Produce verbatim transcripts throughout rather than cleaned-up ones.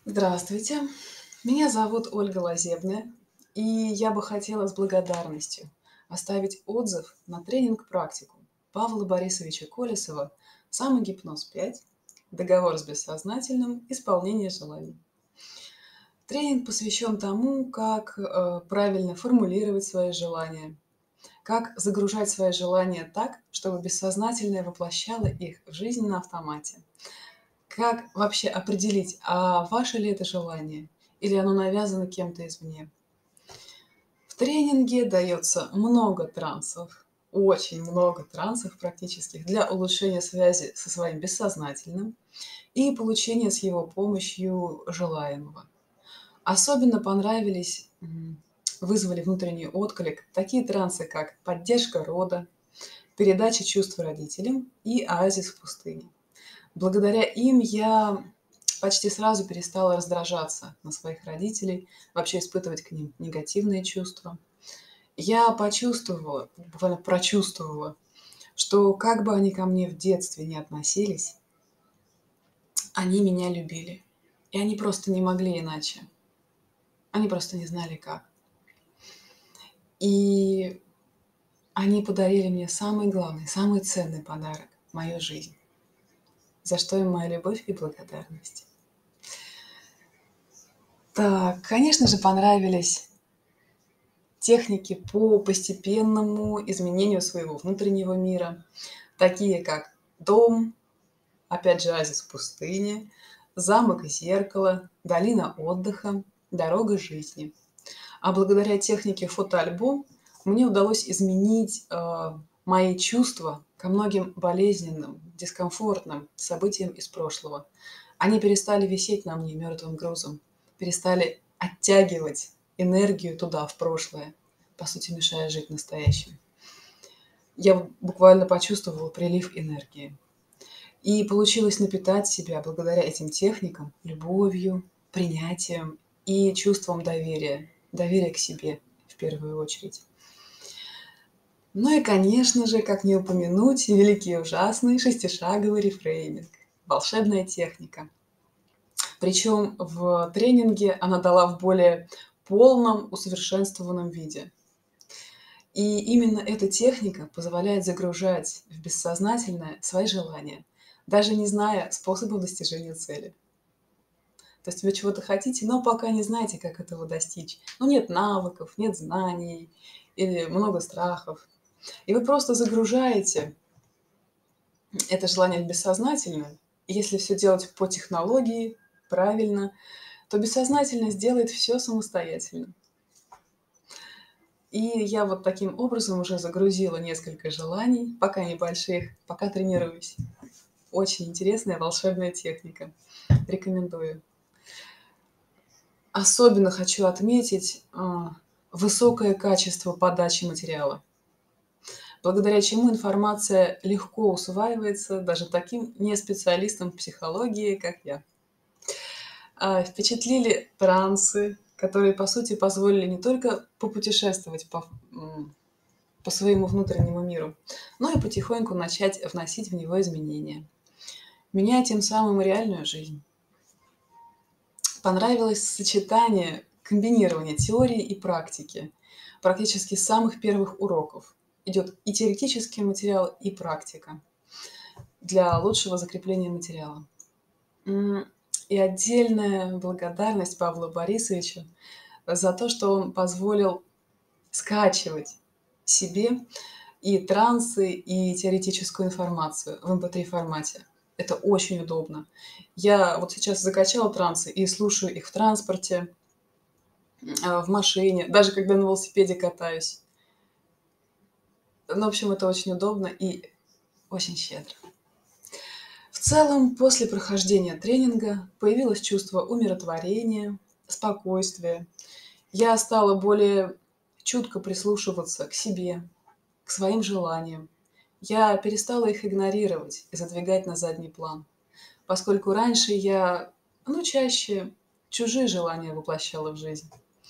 Здравствуйте, меня зовут Ольга Лазебная, и я бы хотела с благодарностью оставить отзыв на тренинг-практику Павла Борисовича Колесова «Самогипноз пять. Договор с бессознательным. Исполнение желаний». Тренинг посвящен тому, как э, правильно формулировать свои желания, как загружать свои желания так, чтобы бессознательное воплощало их в жизнь на автомате. Как вообще определить, а ваше ли это желание или оно навязано кем-то извне? В тренинге дается много трансов, очень много трансов практических для улучшения связи со своим бессознательным и получения с его помощью желаемого. Особенно понравились, м, вызвали внутренний отклик такие трансы, как поддержка рода, передача чувств родителям и оазис в пустыне. Благодаря им я почти сразу перестала раздражаться на своих родителей, вообще испытывать к ним негативные чувства. Я почувствовала, буквально прочувствовала, что как бы они ко мне в детстве не относились, они меня любили. И они просто не могли иначе. Они просто не знали как. И они подарили мне самый главный, самый ценный подарок– мою жизнь, за что им моя любовь и благодарность. Так, конечно же, понравились техники по постепенному изменению своего внутреннего мира, такие как дом, опять же, оазис в пустыне, замок и зеркало, долина отдыха, дорога жизни. А благодаря технике фотоальбом мне удалось изменить э, мои чувства ко многим болезненным, дискомфортным событиям из прошлого. Они перестали висеть на мне мертвым грузом, перестали оттягивать энергию туда, в прошлое, по сути, мешая жить настоящим. Я буквально почувствовала прилив энергии. И получилось напитать себя благодаря этим техникам любовью, принятием и чувством доверия. Доверия к себе в первую очередь. Ну и, конечно же, как не упомянуть, великий и ужасный шестишаговый рефрейминг. Волшебная техника. Причем в тренинге она дала в более полном, усовершенствованном виде. И именно эта техника позволяет загружать в бессознательное свои желания, даже не зная способов достижения цели. То есть вы чего-то хотите, но пока не знаете, как этого достичь. Ну, нет навыков, нет знаний или много страхов. И вы просто загружаете это желание в бессознательное. И если все делать по технологии, правильно, то бессознательно сделает все самостоятельно. И я вот таким образом уже загрузила несколько желаний, пока небольших, пока тренируюсь. Очень интересная волшебная техника. Рекомендую. Особенно хочу отметить а, высокое качество подачи материала, благодаря чему информация легко усваивается даже таким неспециалистам в психологии, как я. А, впечатлили трансы, которые, по сути, позволили не только попутешествовать по, по своему внутреннему миру, но и потихоньку начать вносить в него изменения, меняя тем самым реальную жизнь. Понравилось сочетание, комбинирование теории и практики. Практически с самых первых уроков идет и теоретический материал, и практика для лучшего закрепления материала. И отдельная благодарность Павлу Борисовичу за то, что он позволил скачивать себе и трансы, и теоретическую информацию в эм пэ три формате. Это очень удобно. Я вот сейчас закачала трансы и слушаю их в транспорте, в машине, даже когда на велосипеде катаюсь. Ну, в общем, это очень удобно и очень щедро. В целом, после прохождения тренинга появилось чувство умиротворения, спокойствия. Я стала более чутко прислушиваться к себе, к своим желаниям. Я перестала их игнорировать и задвигать на задний план, поскольку раньше я, ну, чаще чужие желания воплощала в жизнь,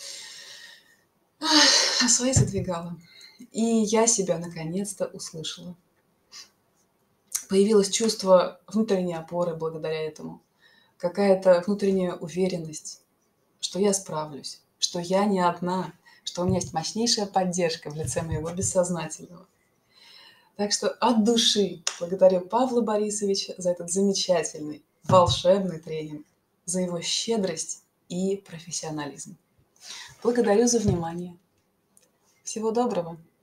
а свои задвигала. И я себя наконец-то услышала. Появилось чувство внутренней опоры благодаря этому, какая-то внутренняя уверенность, что я справлюсь, что я не одна, что у меня есть мощнейшая поддержка в лице моего бессознательного. Так что от души благодарю Павла Борисовича за этот замечательный, волшебный тренинг, за его щедрость и профессионализм. Благодарю за внимание. Всего доброго!